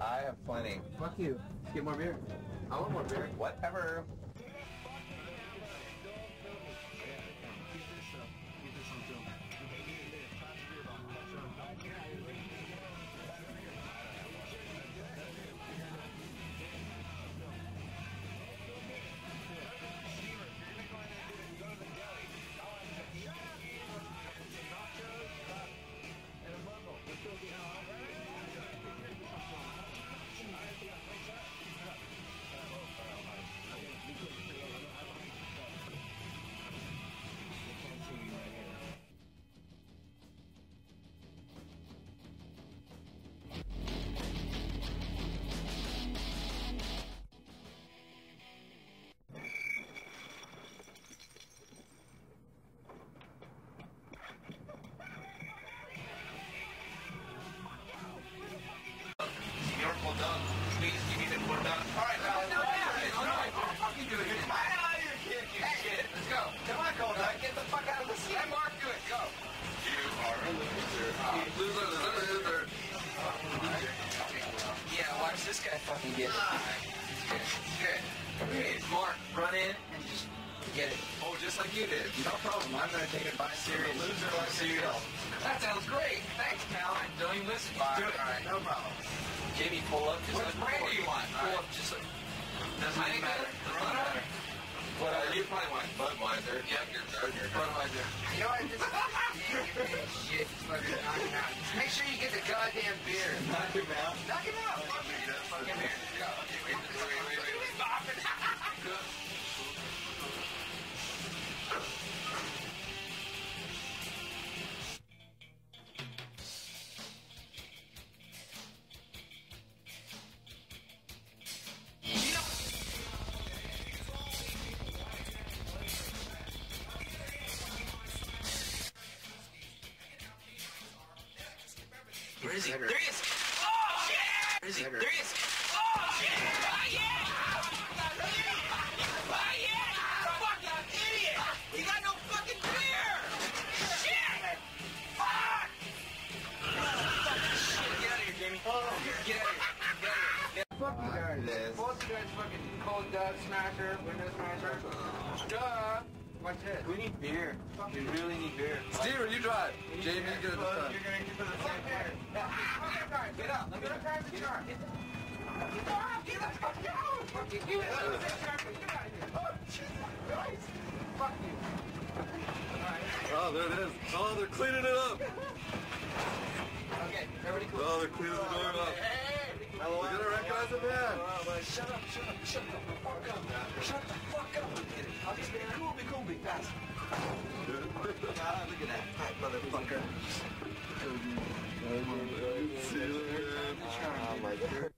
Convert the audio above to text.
I have plenty. Fuck you. Let's get more beer. I want more beer. Whatever. Please give me the one done. Alright, pal. No, I'll fucking do it. Get out of your kid, you shit. Let's go. Come on, Cold Duck. Get the fuck out of the seat. Let Mark do it. Go. You are a loser. Loser. Yeah, watch this guy fucking get it. Good. Okay, Mark, run in and just get it. Oh, just like you did. No problem. I'm going to take it by serious. Loser like cereal. That sounds great. Thanks, pal. Don't even listen. Do it. Alright, no problem. Jamie, pull up. Just what brand do you want? Pull up just like... Doesn't even matter. Doesn't matter. Whatever. You probably want Budweiser. Yep, you're Budweiser. You know what? This shit. Fucking knock him out. Just make sure you get the goddamn beer. Knock him out? Knock him out. Fuck him. Come here. Go. Okay, wait. Stop it. Good. Where is he? There he is! Oh, shit! Where is he? There he is! Oh, shit! Oh, yeah! Oh, yeah! Fucking idiot! You got no fucking beer! Shit! Fuck! Fucking shit! Get out of here, Jamie. Get out of here. Get out of here. Fuck you guys. Both you guys fucking Cold Duck Smasher, Window Smasher. Duh! Watch this. We need beer. We really need beer. Steven, you drive. Jamie, you get it this time. You're going to get for the same beer. Get up. Let me drive the car. Get the fuck out. Fuck you. Get out of here. Oh, Jesus Christ. Fuck you. Oh, there it is. Oh, they're cleaning it up. Okay, everybody cool. Oh, they're cleaning the door up. Hey. We're going to recognize the man. Shut up. Shut the fuck up. Shut the fuck up. I'll just be cool, big bastard. Look at that fat motherfucker. See you later. Oh my God.